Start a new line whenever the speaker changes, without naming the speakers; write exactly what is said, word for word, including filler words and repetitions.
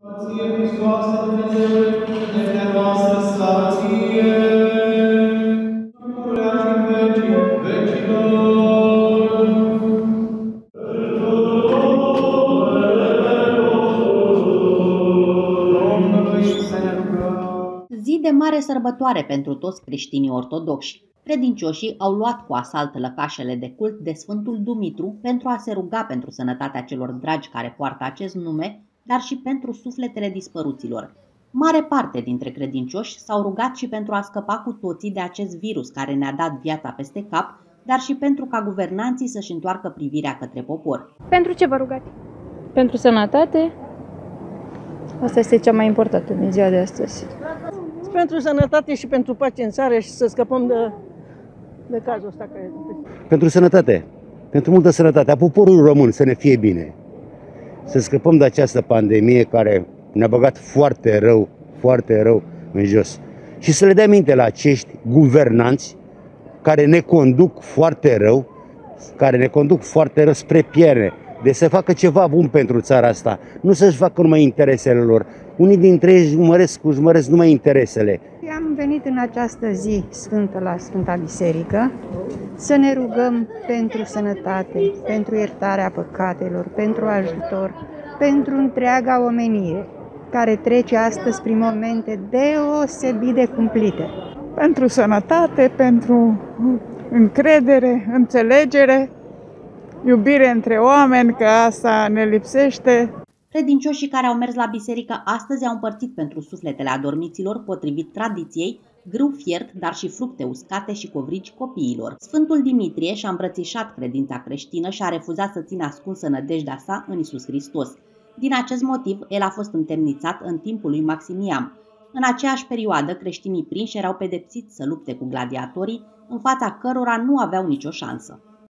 Ție, Hristoase, Dumnezeule, puterea noastră, slavă ție! Pururea și în vecii vecilor! Domnului să ne rugăm!
Zi de mare sărbătoare pentru toți creștinii ortodoxi. Credincioșii au luat cu asalt lăcașele de cult de Sfântul Dumitru pentru a se ruga pentru sănătatea celor dragi care poartă acest nume, dar și pentru sufletele dispăruților. Mare parte dintre credincioși s-au rugat și pentru a scăpa cu toții de acest virus care ne-a dat viața peste cap, dar și pentru ca guvernanții să-și întoarcă privirea către popor.
Pentru ce vă rugați?
Pentru sănătate. Asta este cea mai importantă din ziua de astăzi.
Pentru sănătate și pentru pace în țară și să scăpăm de, de cazul ăsta. Care...
Pentru sănătate, pentru multă sănătate a poporului român, să ne fie bine. Să scăpăm de această pandemie care ne-a băgat foarte rău, foarte rău în jos. Și să le dea minte la acești guvernanți care ne conduc foarte rău, care ne conduc foarte rău spre pierde. De să facă ceva bun pentru țara asta, nu să-și facă numai interesele lor. Unii dintre ei își urmăresc, își urmăresc numai interesele.
Am venit în această zi sfântă la Sfânta Biserică să ne rugăm pentru sănătate, pentru iertarea păcatelor, pentru ajutor, pentru întreaga omenire, care trece astăzi prin momente deosebit de cumplite.
Pentru sănătate, pentru încredere, înțelegere, iubire între oameni, că asta ne lipsește.
Credincioșii care au mers la biserică astăzi au împărțit pentru sufletele adormiților, potrivit tradiției, grâu fiert, dar și fructe uscate și covrigi copiilor. Sfântul Dimitrie și-a îmbrățișat credința creștină și a refuzat să țină ascunsă nădejdea sa în Iisus Hristos. Din acest motiv, el a fost întemnițat în timpul lui Maximian. În aceeași perioadă, creștinii prinși erau pedepsiți să lupte cu gladiatorii, în fața cărora nu aveau nicio șansă.